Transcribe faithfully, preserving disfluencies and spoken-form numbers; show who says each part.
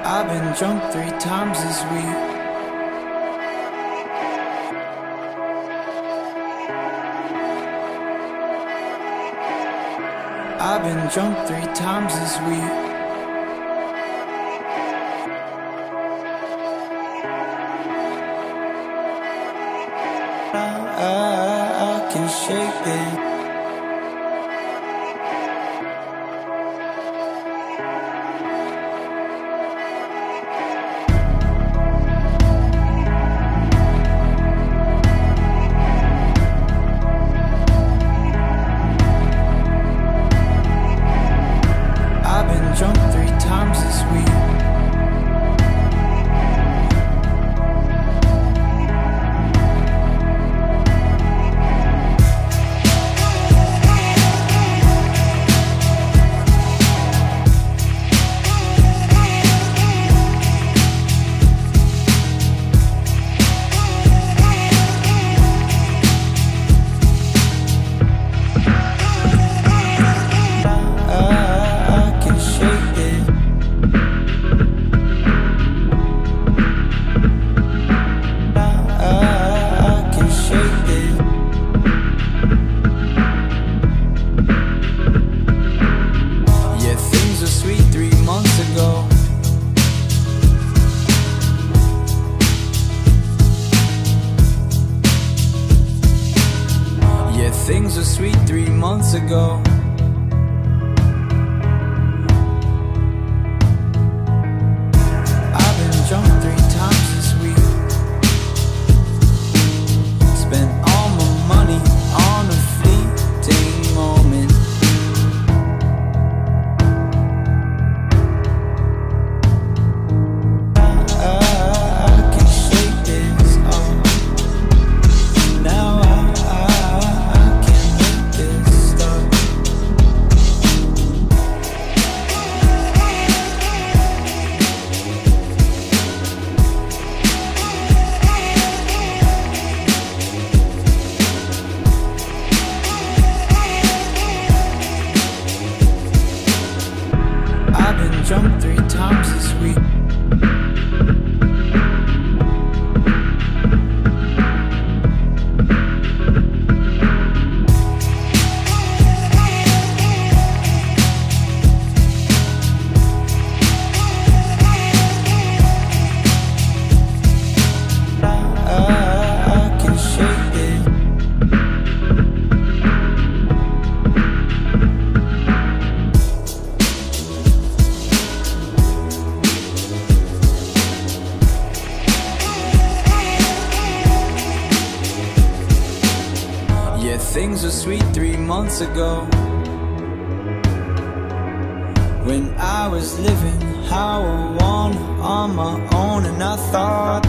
Speaker 1: I've been drunk three times this week. I've been drunk three times this week. I, I, I can shake it. Drunk three times this week. Things were sweet three months ago. I've been drunk three times this week. Spent all my money on a fleeting moment. I, I, I can shake this off. Now I drunk three times this week. Things were sweet three months ago, when I was living how I want on my own, and I thought